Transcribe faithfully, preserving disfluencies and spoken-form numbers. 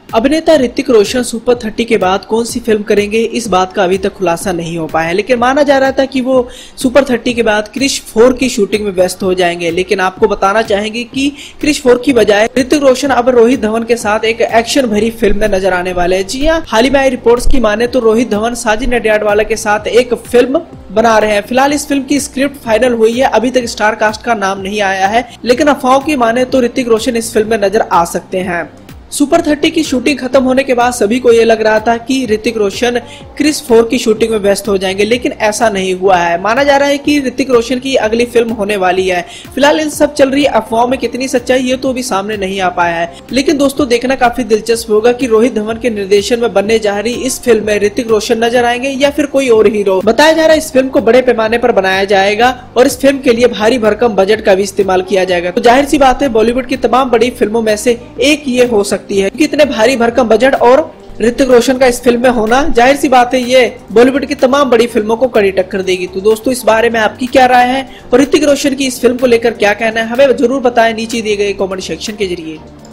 अभिनेता Hrithik Roshan super thirty के बाद कौन सी फिल्म करेंगे, इस बात का अभी तक खुलासा नहीं हो पाया है। लेकिन माना जा रहा था कि वो सुपर थर्टी के बाद क्रिश फोर की शूटिंग में व्यस्त हो जाएंगे। लेकिन आपको बताना चाहेंगे कि क्रिश फोर की बजाय ऋतिक रोशन अब रोहित धवन के साथ एक एक्शन भरी फिल्म में नजर आने वाले हैं। जी हाँ, हाल ही में आई रिपोर्ट्स की माने तो रोहित धवन साजिद नडियाडवाला के साथ एक फिल्म बना रहे हैं। फिलहाल इस फिल्म की स्क्रिप्ट फाइनल हुई है, अभी तक स्टार कास्ट का नाम नहीं आया है। लेकिन अफवाहों की माने तो ऋतिक रोशन इस फिल्म में नजर आ सकते हैं। सुपर थर्टी की शूटिंग खत्म होने के बाद सभी को ये लग रहा था कि ऋतिक रोशन क्रिश फोर की शूटिंग में व्यस्त हो जाएंगे, लेकिन ऐसा नहीं हुआ है। माना जा रहा है कि ऋतिक रोशन की अगली फिल्म होने वाली है। फिलहाल इन सब चल रही अफवाहों में कितनी सच्चाई ये तो अभी सामने नहीं आ पाया है। लेकिन दोस्तों, देखना काफी दिलचस्प होगा कि रोहित धवन के निर्देशन में बनने जा रही इस फिल्म में ऋतिक रोशन नजर आएंगे या फिर कोई और हीरो। बताया जा रहा है इस फिल्म को बड़े पैमाने पर बनाया जाएगा और इस फिल्म के लिए भारी भरकम बजट का भी इस्तेमाल किया जाएगा। तो जाहिर सी बात है, बॉलीवुड की तमाम बड़ी फिल्मों में से एक ये हो सकती है। इतने भारी भरकम बजट और ऋतिक रोशन का इस फिल्म में होना, जाहिर सी बात है ये बॉलीवुड की तमाम बड़ी फिल्मों को कड़ी टक्कर देगी। तो दोस्तों, इस बारे में आपकी क्या राय है और ऋतिक रोशन की इस फिल्म को लेकर क्या कहना है, हमें जरूर बताएं नीचे दिए गए कमेंट सेक्शन के जरिए।